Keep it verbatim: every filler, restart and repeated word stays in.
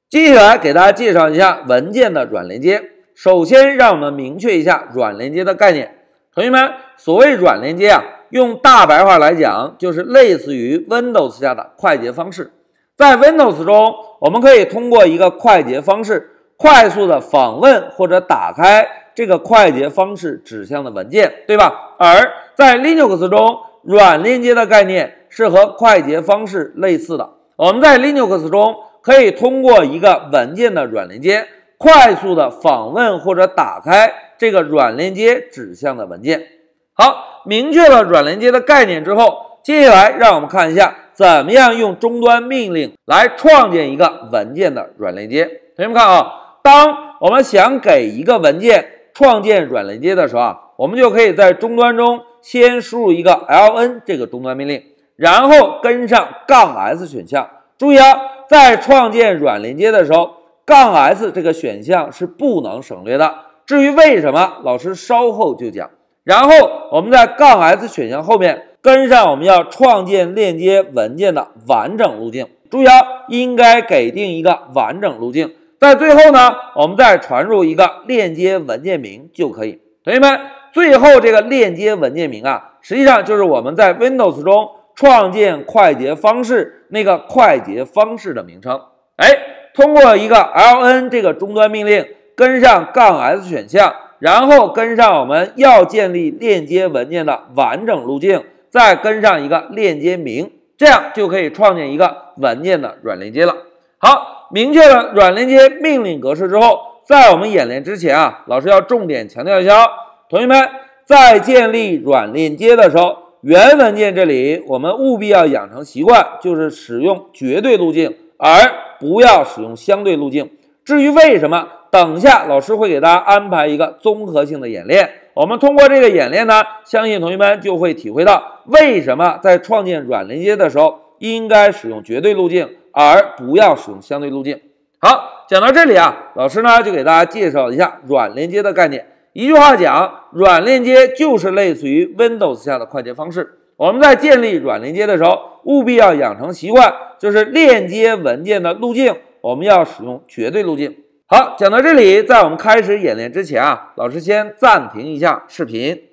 接下来给大家介绍一下文件的软连接。首先，让我们明确一下软连接的概念。同学们，所谓软连接啊，用大白话来讲，就是类似于 Windows 下的快捷方式。在 Windows 中，我们可以通过一个快捷方式，快速的访问或者打开这个快捷方式指向的文件，对吧？而在 Linux 中，软连接的概念是和快捷方式类似的。我们在 Linux 中可以通过一个文件的软连接，快速的访问或者打开这个软连接指向的文件。好，明确了软连接的概念之后，接下来让我们看一下怎么样用终端命令来创建一个文件的软连接。同学们看啊，当我们想给一个文件创建软连接的时候啊，我们就可以在终端中先输入一个 ln 这个终端命令，然后跟上杠 s 选项。注意啊，在创建软连接的时候，杠 s 这个选项是不能省略的。至于为什么，老师稍后就讲。然后我们在杠 s 选项后面跟上我们要创建链接文件的完整路径。注意啊，应该给定一个完整路径。在最后呢，我们再传入一个链接文件名就可以。同学们，最后这个链接文件名啊，实际上就是我们在 Windows 中创建快捷方式那个快捷方式的名称。哎，通过一个 ln 这个终端命令，跟上杠 s 选项，然后跟上我们要建立链接文件的完整路径，再跟上一个链接名，这样就可以创建一个文件的软连接了。好，明确了软连接命令格式之后，在我们演练之前啊，老师要重点强调一下哦，同学们在建立软连接的时候，原文件这里我们务必要养成习惯，就是使用绝对路径，而不要使用相对路径。至于为什么，等下老师会给大家安排一个综合性的演练。我们通过这个演练呢，相信同学们就会体会到为什么在创建软连接的时候应该使用绝对路径，而不要使用相对路径。好，讲到这里啊，老师呢就给大家介绍一下软连接的概念。一句话讲，软连接就是类似于 Windows 下的快捷方式。我们在建立软连接的时候，务必要养成习惯，就是链接文件的路径，我们要使用绝对路径。好，讲到这里，在我们开始演练之前啊，老师先暂停一下视频。